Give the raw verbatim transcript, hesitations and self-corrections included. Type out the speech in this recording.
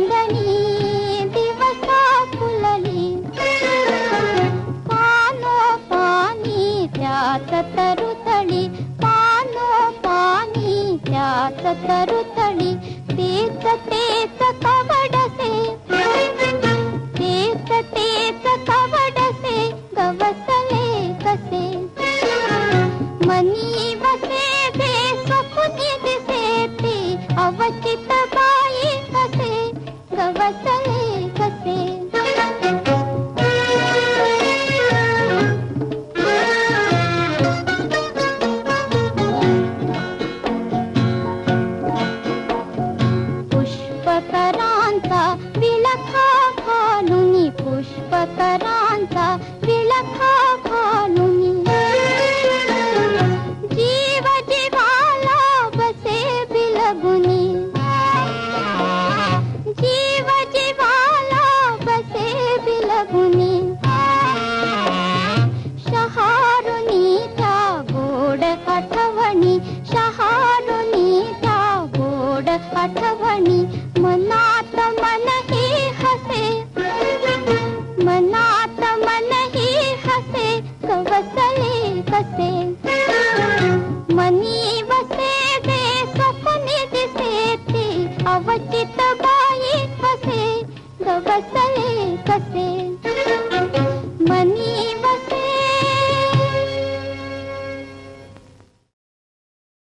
चांदणी दिवसा फुलली, पानो पाणी त्यात तरुतळी, पानो पाणी त्यात तरुतळी, तेच तेच कवडसे, तेच तेच कवडसे गवसले कसे. मनी बसे जे स्वप्नी दिसे ते अवचित बाई कसे गवसले कसे. पुष्पकरांचा विलखा घालुनी, पुष्पकरांचा विलखा घालुनी, जीव जीवाला बसे बिलगुनी, जीव जीवाला बसे बिलगुनी. शहारुनी त्या गोड आठवणी, शहारुनी त्या गोड आठवणी, मनात मनही हसे, मनात मनही हसे गवसले कसे. मनी बसे जे स्वप्नी दिसे ते अवचित